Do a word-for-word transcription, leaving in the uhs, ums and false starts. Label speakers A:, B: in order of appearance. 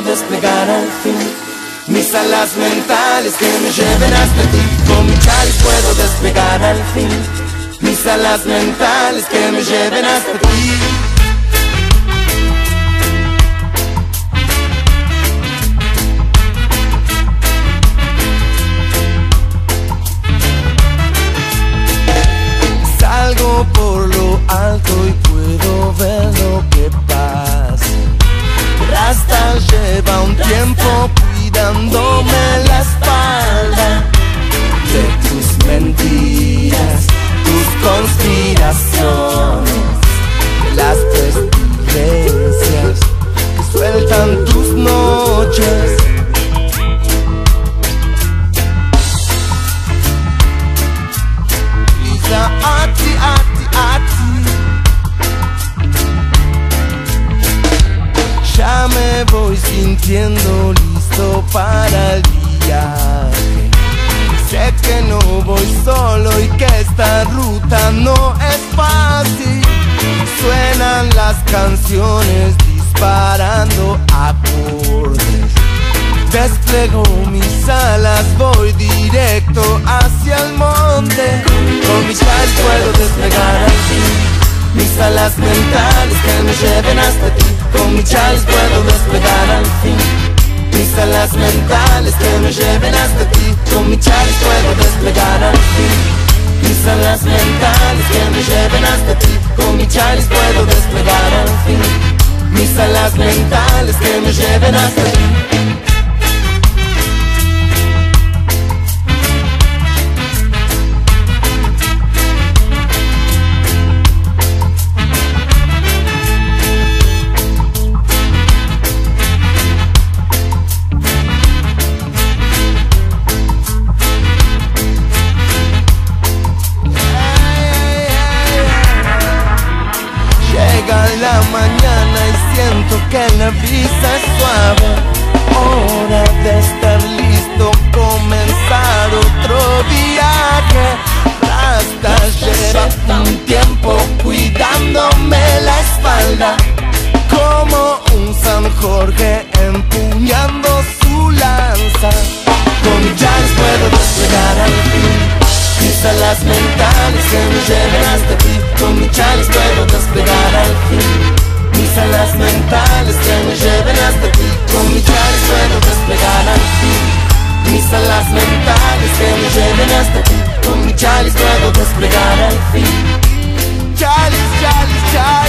A: desplegar al fin mis alas mentales que me lleven hasta ti. Con mi chalice puedo desplegar al fin mis alas mentales que me lleven hasta ti. Salgo por lo alto y puedo ver lo que pasa. Rasta lleva un tiempo cuidándome la espalda de tus mentiras, tus conspiraciones, de las pestilencias que sueltan tus noches. Lisa, ati, ati, ati. Ya me voy sintiendo listo para el viaje. Sé que no voy solo y que esta ruta no es fácil. Suenan las canciones disparando acordes. Desplego mis alas, voy directo hacia el monte. Con mis chalice puedo desplegar al fin mis alas mentales que me lleven hasta ti. Con mi chalice puedo desplegar al fin mis alas mentales que me lleven hasta ti. Con mi chalice puedo desplegar al fin mis alas mentales que me lleven hasta ti. Con mi chalice puedo desplegar al fin mis alas mentales que me lleven hasta ti. La mañana y siento que la brisa es suave. Hora de estar listo, comenzar otro viaje. Rasta lleva un tiempo cuidándome la espalda, como un San Jorge empuñando su lanza. Con mi chalice puedo desplegar al fin mis alas mentales que me lleven hasta ti. Con mi chalice puedo desplegar al fin mis alas mentales que me lleven hasta ti. Con mi chalice puedo desplegar al fin mis alas mentales que me lleven hasta ti. Con mi chalice puedo desplegar al fin. Chalice, chalice, chalice.